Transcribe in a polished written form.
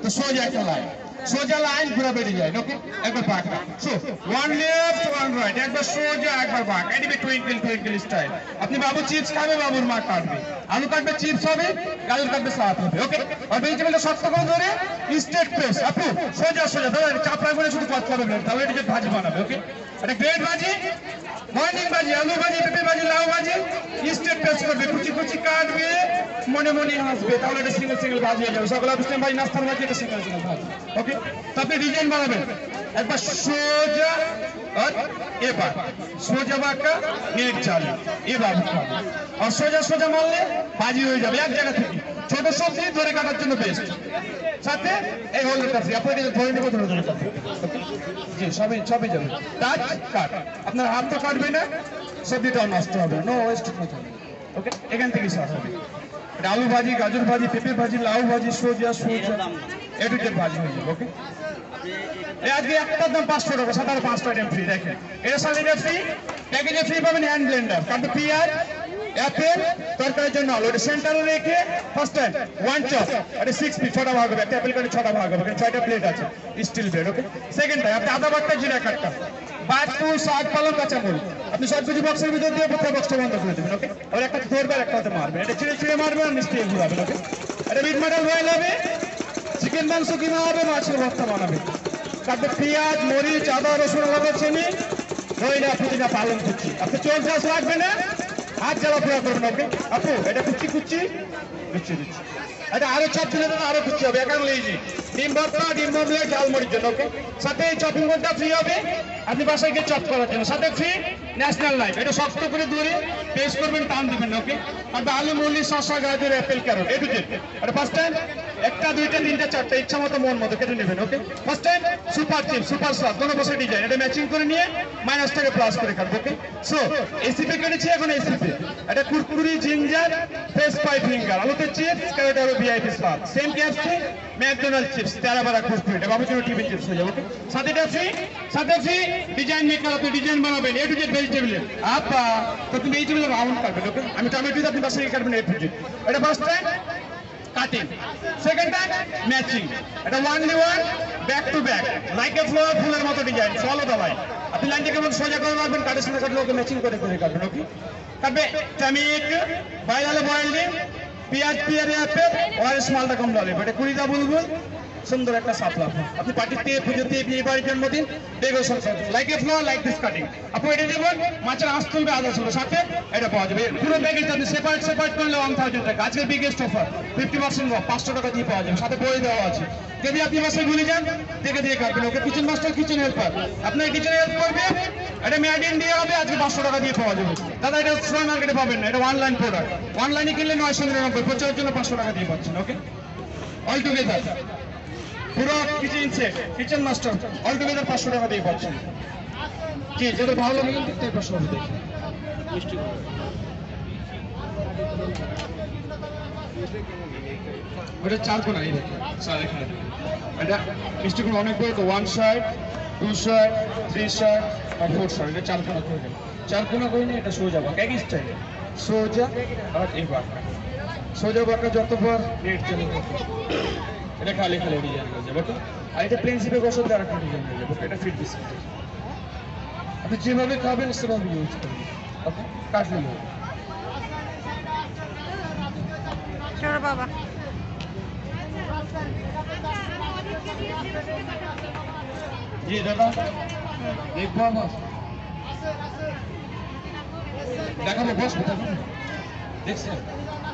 তো সোজা একটা লাইন, সোজা লাইন ঘুরে বেরিয়ে যায়। ওকে, একবার বাঁক। So one left one right, একবার সোজা একবার বাঁক। এদিকে টুইঙ্কেল টুইঙ্কেল স্টাইল। আপনি বাবু চিপস খাবে, বাবুর মা কাটবে। আলু কাটবে, চিপস হবে, গাজর কাটবে, সালাদ হবে। ওকে, আর ভেজিটেবলটা শক্ত করে ধরে স্ট্রেট প্রেস। আপু সোজা সোজা ধরে চাপ রাখবে না, শুধু কথা হবে না, তাহলে এটা ভাজি বানাবে। ওকে, এটা গ্রেট ভাজি, মর্নিং ভাজি, আলু ভাজি, পেঁপে ভাজি, লাউ ভাজি, স্ট্রেট প্রেস করবে, কুচি কুচি কাটবে, মনে মনে হাসবে, তাহলে এটা সিঙ্গেল সিঙ্গেল ভাজি হয়ে যাবে। সকাল অফিস ভাই নাস্তার ভাজি, এটা সিঙ্গেল সিঙ্গেল ভাজি। ওকে, তো আপনি ডিজাইন বানাবেন, একবার সোজা আর এবার সোজা বাঁকা নেট চালু, এবার আর সোজা সোজা মারলে ভাজি হয়ে যাবে এক জায়গা থেকে। ছোট সবজি ধরে কাটার জন্য বেস্ট, সাথে এই হোল্ডারটা ফ্রি, আপনি এটা ধরে নেব, ধরে ধরে কাটবে। জি, সবই সবই যাবে, টাচ কাট। আপনার হাত তো কাটবে না, সবজিটাও নষ্ট হবে, নো ওয়েস্ট মেথড। ওকে, এখান থেকে স্টার্ট হবে। আলু ভাজি, গাজর ভাজি, পেঁপে ভাজি, লাউ ভাজি, সোজা সোজা এটুকের ভাজি হয়ে যাবে। ওকে, আজকে একটার দাম 500 টাকা, সাথে 5টা আইটেম ফ্রি। দেখেন, এটা সাথে ফ্রি, প্যাকেজে ফ্রি পাবেন হ্যান্ড ব্লেন্ডার, কাটবে পেঁয়াজ, অ্যাপেল, তরকারির জন্য আলু। এটা সেন্টারে রেখে ফার্স্ট টাইম ওয়ান চপ, এটা 6 পিস, 6টা ভাগ হবে। একটা অ্যাপেল কাটে 6টা ভাগ হবে, 6টা প্লেট আছে, steel plate. Okay, second time আপনি আদা বাটটা, জিরা কাটটা, বাট্টু, শাক, পালং, কাঁচামরিচ, আপনি সবকিছু বক্সের ভিতর দিয়ে প্রত্যেক বক্সটা বন্ধ করে দেবেন। ওকে, আর একটা ধরবে আর একটা হাতে মারবেন, এটা ছিঁড়ে ছিঁড়ে মারবেন আর মিষ্টি ঘুরাবেন। ওকে, এটা মিট মাটন বয়েল হবে, চিকেন মাংস কিনা হবে, মাছের ভর্তা বানাবে। কাটবে পেঁয়াজ, মরিচ, আদা, রসুন, আদা, চিনি, দইটা, পুদিনা, পালং কুচি। আপনি চোল চাষ রাখবে না, হাত জ্বালা পোড়া করবেন। ওকে, আপু এটা কুচি কুচি কুচি দিচ্ছি, এটা আরো চাপ দিলে আরো কুচি হবে। এখন লেজি ডিম ভর্তা, ডিম অমলেট, ঝালমরিচ জন্য। ওকে, সাথে এই চপিং বোর্ডটা ফ্রি হবে, আপনি বাসায় গিয়ে চপ করার জন্য। সাথে ফ্রি ন্যাশনাল লাইফ, এটা শক্ত করে ধরে পেস্ট করবেন, টান দিবেন। ওকে, আর আলু, মুলি, শসা, গাজর, apple, carrot, A to Z. এটা ফার্স্ট টাইম একটা, দুইটা, তিনটা, চারটা, ইচ্ছা মতো মন মতো কেটে নেবেন। Okay, first time super cheap, super স্বাদ, কোনো বছর ডিজাইন, এটা ম্যাচিং করে নিয়ে মাইনাস থেকে প্লাস করে কাটবো। ওকে, সো এসিপি কেটেছি, এখন এসিপি এটা কুরকুরি, জিঞ্জার, ফ্রেশ ফ্রাই ফিঙ্গার, আলুতে চিপস, ক্যারট হবে ভিআইপি স্বাদ, সেম ক্যাপসি, ম্যাকডোনাল্ড চিপস, তেরা বারা কুরকুরি, এটা বাবুর জন্য টিফিন চিপস হয়ে যাবে। ওকে, সাথে এটা ফ্রি, সাথে ফ্রি ডিজাইন মেকার, আপনি ডিজাইন বানাবেন, এ টু জেড ভেজিটেবলের। আপা তো তুমি ভেজিটেবল রাউন্ড কাটবেন। ওকে, আমি টমেটো, আপনি বাসায় কাটবেন, এ টু জেড। এটা first time cutting, second time matching, এটা only one, back to back, like a flower, ফুলের মতো ডিজাইন, ফলো দ্য লাইন। আপনি লাইনটা কেমন সোজা করে রাখবেন, কাটের সাথে কাটলে ওকে ম্যাচিং করে করে কাটবেন। ওকে, কাটবে টমেটো, বয়েল আলু, বয়েল ডিম, পেঁয়াজ, পেঁয়াজ, অ্যাপেল, ওয়ারেস, মালটা কম ডালে, এটা 20টা বুলবুল, সুন্দর একটা সাপলা। আপনি পার্টিতে, পুজোতে, বিয়ে বাড়ির জন্মদিন, decoration like a flower, like this cutting. আপনি এটা দেবেন, মাছের আঁশ তুলবে, আদা ছিল, সাথে এটা পাওয়া যাবে। পুরো প্যাকেজ আপনি সেপারেট সেপারেট করলে 1000 টাকা। আজকের বিগেস্ট অফার 50% অফ, 500 টাকা দিয়ে পাওয়া যাবে, সাথে বই দেওয়া আছে। যদি আপনি বাসায় ভুলে যান, দেখে দিয়ে কাটবেন। Okay, kitchen master, kitchen helper, আপনার কিচেনে হেল্প করবে, এটা মেড ইন ইন্ডিয়া হবে, আজকে 500 টাকা দিয়ে পাওয়া যাবে। দাদা এটা সুপার মার্কেটে পাবেন না, এটা অনলাইন প্রোডাক্ট, অনলাইনে কিনলে 999, প্রচারের জন্য 500 টাকা দিয়ে পাচ্ছেন। ওকে, অল টুগেদার পুরো kitchen set, kitchen master, all together 500 টাকা দিয়ে পাচ্ছেন। জি, যেটা ভালো লাগে দেখতে 500 টাকা দিয়ে। ওটা চার কোনা, এই দেখুন স্যার, এখানে এটা মিষ্টি করে অনেক বড়, তো 1 সাইড, 2 সাইড, 3 সাইড আর 4 সাইড, এটা চার কোনা করে দেন। চার কোনা করে নিয়ে এটা সোজা বাঁকা, এক স্টাইল সোজা আর এই বাঁকা, সোজা বাঁকা যতবার নেট চলে এটা খালি খালি ডিজাইন হয়ে যাবে। ওকে, আর এটা প্রিন্সিপে বসে আর একটা ডিজাইন হয়ে যাবে। এটা ফিট বিস্কিট, আপনি যেভাবে খাবেন সেভাবে ইউজ করবেন। ওকে, কাটলে হবে বাবা। জি দাদা, দেখবো আমার দেখাবো, বসবো, দেখছেন